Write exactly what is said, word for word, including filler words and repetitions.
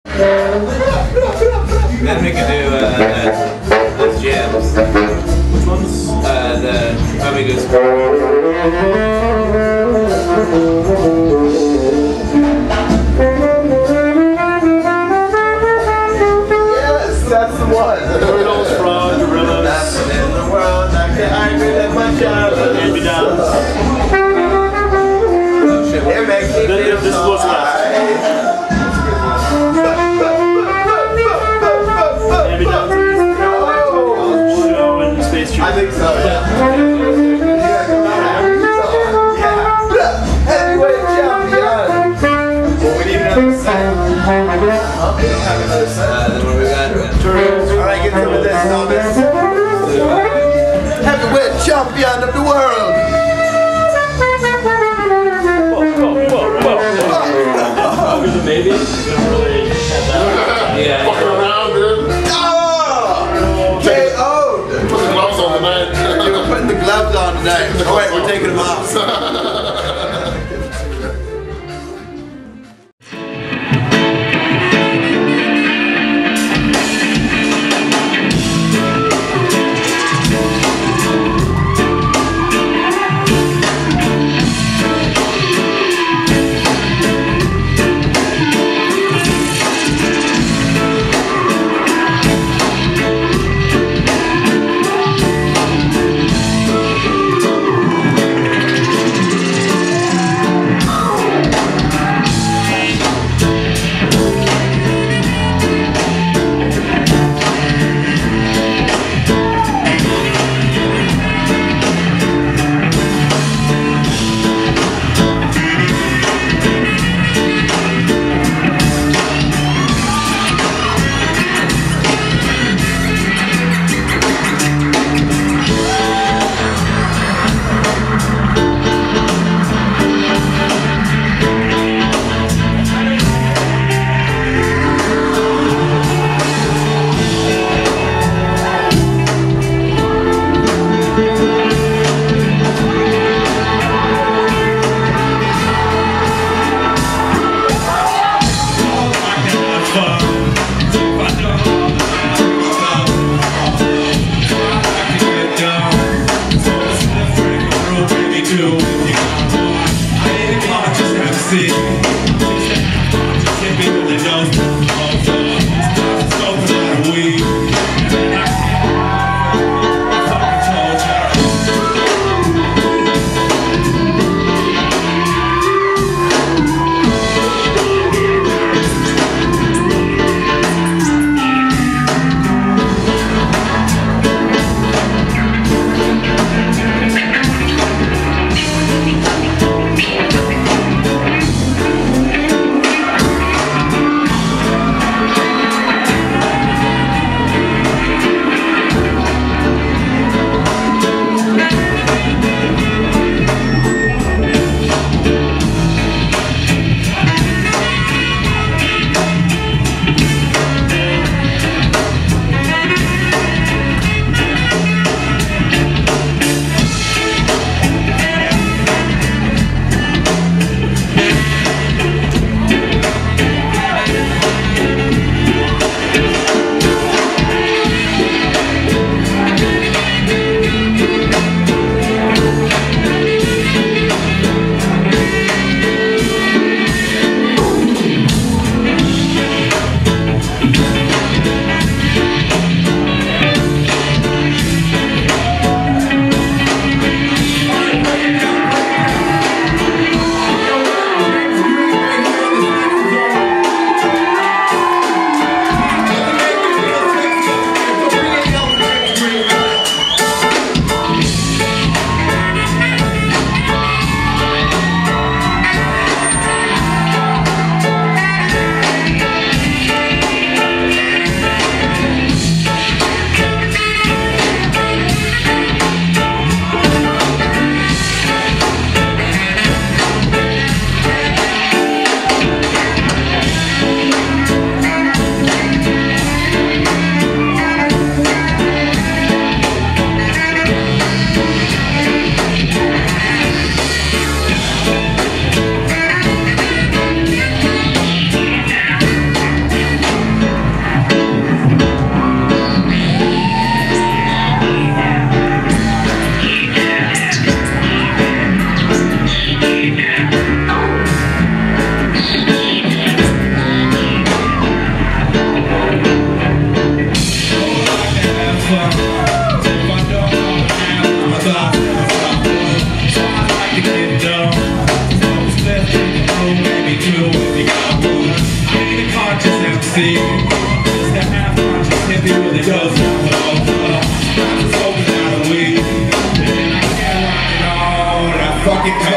Then we could do uh, those jams. Which ones? Uh, the Amigos. Yes, that's the one. Turtles, frogs, gorillas. Nothing in the world I can angry than my child. Hand me downs. Oh shit. It makes me This, feel this so was last. high. Hand me downs. Show in Space Jam. I think so, yeah. Yeah. Heavyweight champion. Well, we need another set. Huh? We don't have another set. Uh, then what we got? Turtles. Alright, get some of this, Thomas. Heavyweight champion of the world. Whoa, whoa, whoa, whoa. Longer than maybe. You're gonna really have that. Yeah. Fucking around, dude. Oh! K O'd. Put the gloves on tonight. You were putting the gloves on tonight. Oh wait, we're taking them off. see. Just a half-conscious hippie with a ghost of love. I'm just hoping out of weed. And I can't rock it all, and I fucking